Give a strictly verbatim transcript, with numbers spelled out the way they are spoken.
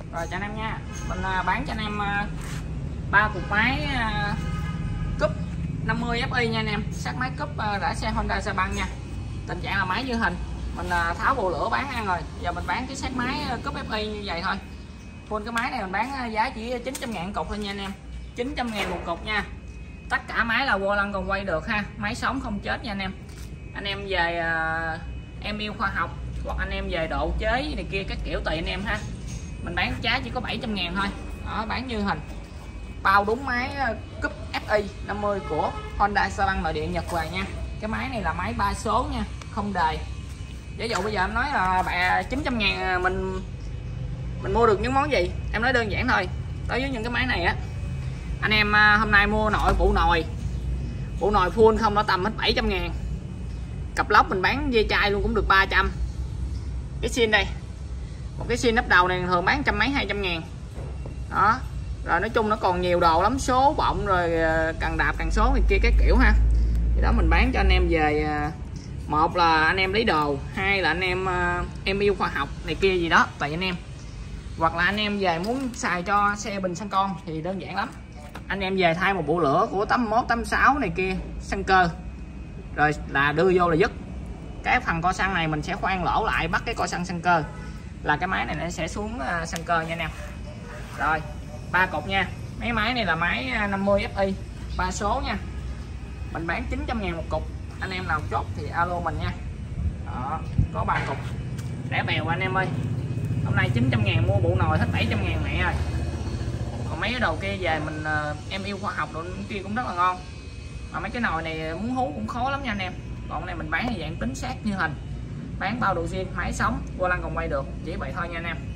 Rồi cho anh em nha, mình bán cho anh em ba cục máy cúp năm mươi ép i nha anh em, sát máy cúp đã xe Honda Sa Băng nha. Tình trạng là máy như hình, mình tháo bộ lửa bán ăn rồi, giờ mình bán cái sát máy cúp ép i như vậy thôi. Full cái máy này mình bán giá chỉ chín trăm ngàn cục thôi nha anh em, chín trăm ngàn một cục nha. Tất cả máy là vô lăng còn quay được ha, máy sống không chết nha anh em. Anh em về uh, em yêu khoa học hoặc anh em về độ chế này kia các kiểu tùy anh em ha. Mình bán giá chỉ có bảy trăm ngàn thôi. Đó, bán như hình. Bao đúng máy cúp ép i năm mươi của Honda Sa Băng nội địa Nhật về nha. Cái máy này là máy ba số nha, không đề. Ví dụ bây giờ em nói là bạn chín trăm ngàn mình mình mua được những món gì? Em nói đơn giản thôi. Đối với những cái máy này á, anh em hôm nay mua nội bộ nồi bộ nồi full không nó tầm hết bảy trăm ngàn. Cặp lốc mình bán dây chai luôn cũng được ba trăm. Cái xin đây, một cái xin nắp đầu này thường bán trăm mấy hai trăm ngàn. Đó, rồi nói chung nó còn nhiều đồ lắm, số bọng rồi cần đạp cần số thì kia cái kiểu ha. Thì đó mình bán cho anh em về, một là anh em lấy đồ, hai là anh em em yêu khoa học này kia gì đó tùy anh em. Hoặc là anh em về muốn xài cho xe bình xăng con thì đơn giản lắm, anh em về thay một bộ lửa của tám mốt tám sáu này kia xăng cơ rồi là đưa vô là dứt. Cái phần co xăng này mình sẽ khoan lỗ lại, bắt cái co xăng xăng cơ là cái máy này nó sẽ xuống xăng cơ nha anh em. Rồi ba cục nha, mấy máy này là máy năm mươi ép i ba số nha, mình bán chín trăm ngàn một cục. Anh em nào chốt thì alo mình nha. Đó, có ba cục rẻ bèo anh em ơi. Hôm nay chín trăm ngàn mua bộ nồi hết bảy trăm ngàn mẹ rồi. Còn mấy cái đồ kia về mình em yêu khoa học đồ kia cũng rất là ngon. Mà mấy cái nồi này muốn hú cũng khó lắm nha anh em. Còn này mình bán thì dạng tính xác như hình, bán bao đồ zin, máy sống, vô lăng còn quay được, chỉ vậy thôi nha anh em.